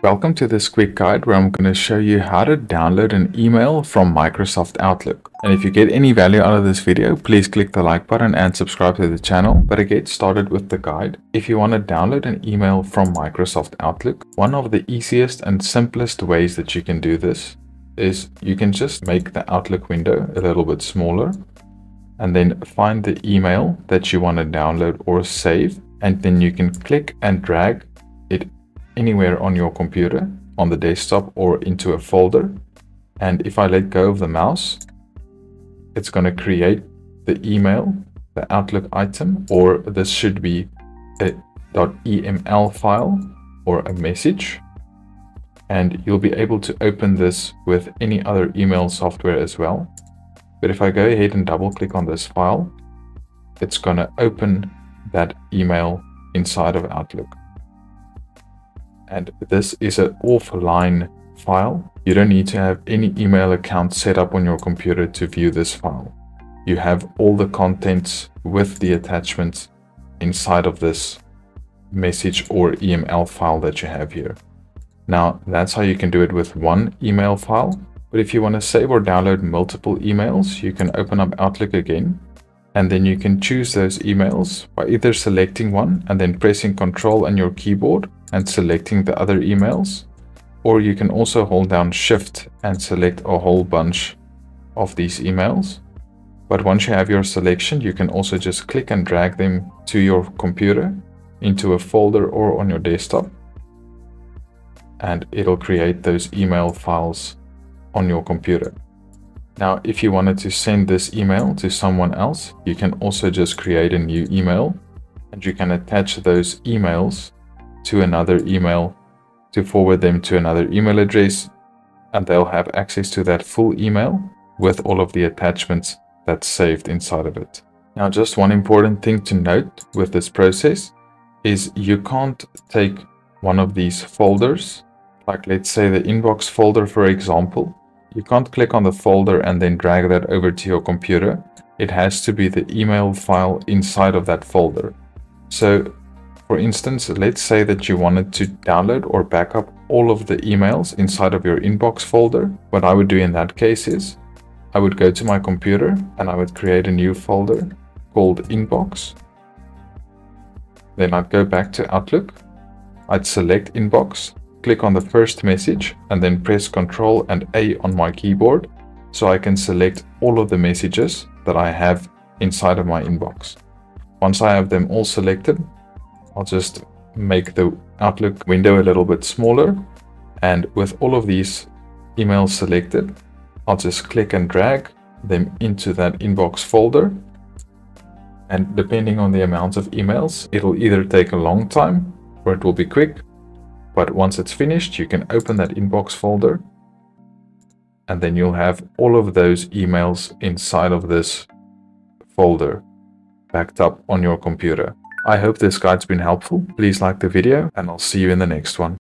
Welcome to this quick guide where I'm going to show you how to download an email from Microsoft Outlook. And if you get any value out of this video, please click the like button and subscribe to the channel. But to get started with the guide, if you want to download an email from Microsoft Outlook, one of the easiest and simplest ways that you can do this is you can just make the Outlook window a little bit smaller and then find the email that you want to download or save, and then you can click and drag it anywhere on your computer, on the desktop, or into a folder. And if I let go of the mouse, it's going to create the email, the Outlook item, or this should be a .eml file or a message. And you'll be able to open this with any other email software as well. But if I go ahead and double click on this file, it's going to open that email inside of Outlook. And this is an offline file. You don't need to have any email account set up on your computer to view this file. You have all the contents with the attachments inside of this message or EML file that you have here. Now, that's how you can do it with one email file. But if you want to save or download multiple emails, you can open up Outlook again. And then you can choose those emails by either selecting one and then pressing Control on your keyboard and selecting the other emails, or you can also hold down Shift and select a whole bunch of these emails. But once you have your selection, you can also just click and drag them to your computer into a folder or on your desktop, and it'll create those email files on your computer. Now, if you wanted to send this email to someone else, you can also just create a new email, and you can attach those emails to another email to forward them to another email address, and they'll have access to that full email with all of the attachments that's saved inside of it. Now, just one important thing to note with this process is you can't take one of these folders, like let's say the inbox folder, for example. You can't click on the folder and then drag that over to your computer. It has to be the email file inside of that folder. So, for instance, let's say that you wanted to download or back up all of the emails inside of your inbox folder. What I would do in that case is I would go to my computer and I would create a new folder called Inbox. Then I'd go back to Outlook. I'd select Inbox, click on the first message, and then press Ctrl and A on my keyboard so I can select all of the messages that I have inside of my inbox. Once I have them all selected, I'll just make the Outlook window a little bit smaller, and with all of these emails selected, I'll just click and drag them into that inbox folder. And depending on the amount of emails, it'll either take a long time or it will be quick. But once it's finished, you can open that inbox folder, and then you'll have all of those emails inside of this folder backed up on your computer. I hope this guide's been helpful. Please like the video, and I'll see you in the next one.